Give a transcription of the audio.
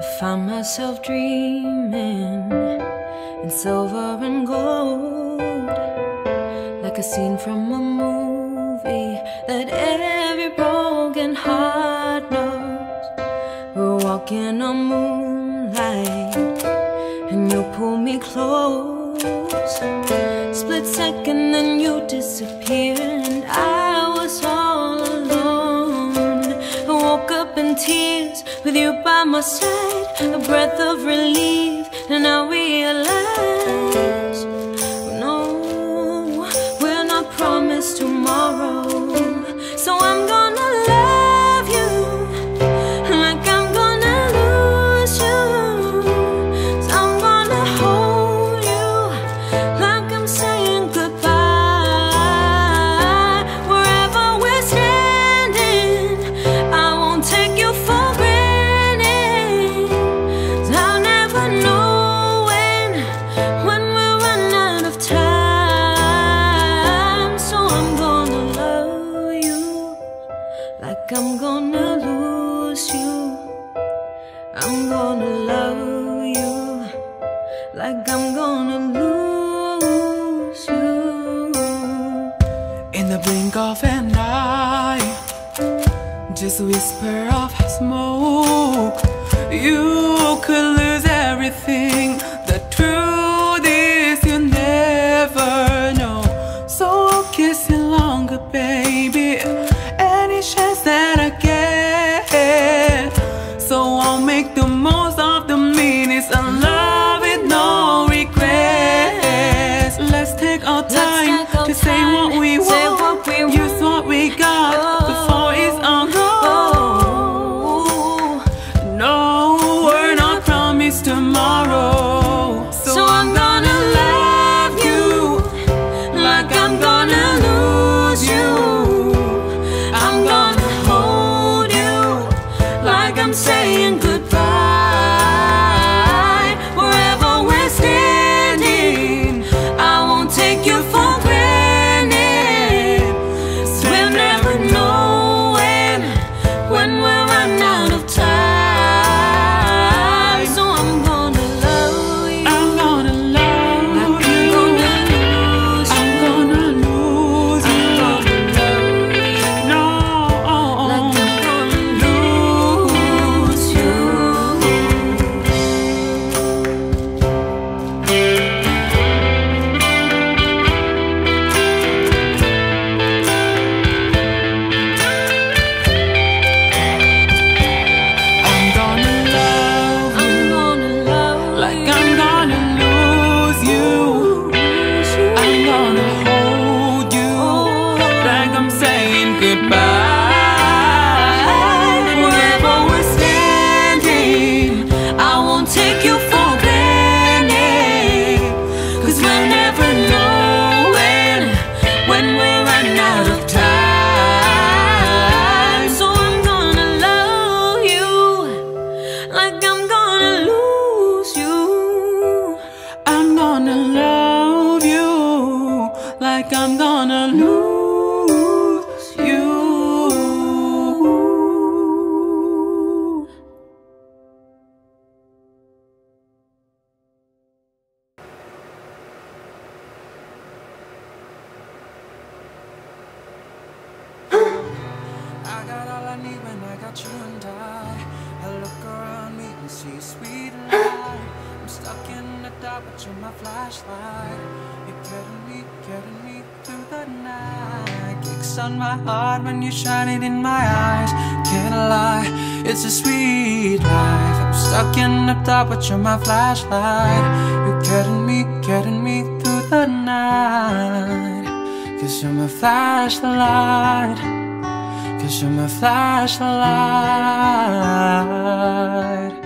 I found myself dreaming in silver and gold, like a scene from a movie that every broken heart knows. We're walking on moonlight and you pull me close. Split second and you disappear, and I was all alone. I woke up in tears with you by my side, a breath of relief, and I realized, no, we're not promised tomorrow. So I'm gonna love you like I'm gonna lose you. So I'm gonna hold you like I'm saying goodbye. Wherever we're standing, I won't take you for granted. I'll never know when we run out of time. So I'm gonna love you like I'm gonna lose you. I'm gonna love you like I'm gonna lose you. In the blink of an eye, just a whisper of smoke, you could lose everything. The truth is you never know. So I'll kiss you longer, baby, any chance that I get. So I'll make the most of the minutes and love with no regrets. Let's take our time to say what we want, use what we got before it's all gone. No, we're not promised tomorrow. So I'm gonna love you like I'm gonna lose you. I'm gonna hold you like I'm saying goodbye. Wherever we're standing, I won't take you for granted. So we'll never know when we run out of time. So I'm gonna love you. I'm gonna love like you. I'm gonna lose you. I'm gonna lose you. No, like I'm gonna lose you. I'm gonna love you I'm gonna love like I'm gonna lose you. I'm gonna hold you like I'm saying goodbye. Wherever we're standing, I won't take you for granted. 'Cause we'll never know when we run out of time. So I'm gonna love you like I'm gonna lose you. I'm gonna love you like I'm gonna lose you. I got all I need when I got you and I look around me and see a sweet light. I'm stuck in the dark, but you're my flashlight. You're getting me through the night. Kicks on my heart when you shine it in my eyes. Can't lie, it's a sweet life. I'm stuck in the dark, but you're my flashlight. You're getting me through the night. 'Cause you're my flashlight. 'Cause you're my flashlight.